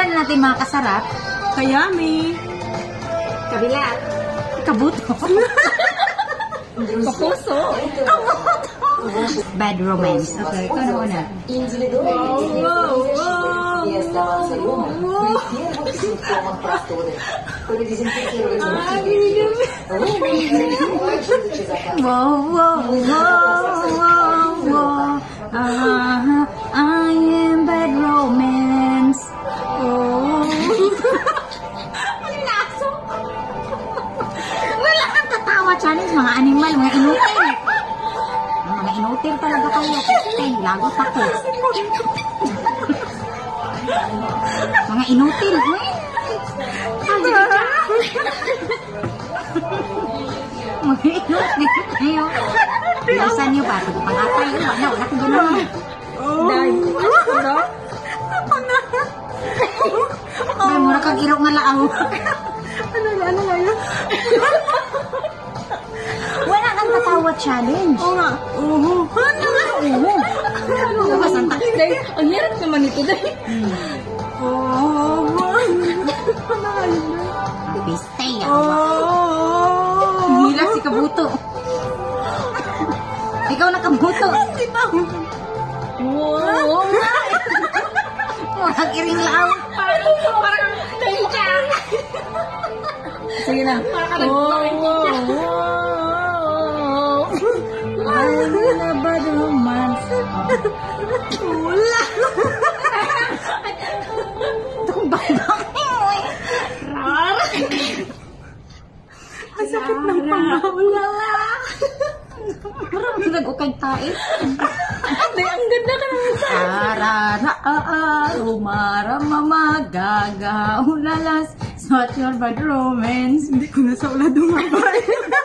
Tikman na natin mga kasarap. Kayami. Kabila. Kabuto. Kapuso. Bad romance. Okay, ikaw na una. И оставаться дома при первых симптомах простуды. Продезинфицировать руки. Wow, wow, wow, wow, wow. I am bad romance. Oh. Wala kang tatawa challenge, mga animal, mga inutil. Mga inutil talaga kayo. Ay, lagot ako. Mga inutil. Mga inutil kayo. Bilisan niyo ba? Pag-atay yun. Wala ko ganun. Dahil. Ano? May mura kang iro nga laaw. Ano nga yun? Wala kang tatawa challenge. Oo nga. Oo. Ano ba santa? Dahil, ang hirap naman ito dahil. Piste yan. Hila si Kabuto. Ikaw na Kabuto. Hindi pa. Wow. Walang iring laaw. Parang dahil ka. Sige na. I'm in a bad romance. Wala. Ito kong babang mo eh. Ang sakit ng pangawala. Parang nag-ukay tayo. Dahil ang ganda ka naman sa. Umara mamagaga ulalas. Not your bad romance. Hindi ko na sa ula dumabay.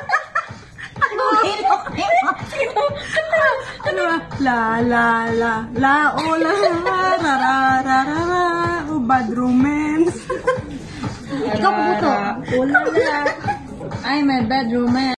Ano ba? La o la ra ra o bad romance. Ikaw Kabuto. Ulala. I'm a bad romance.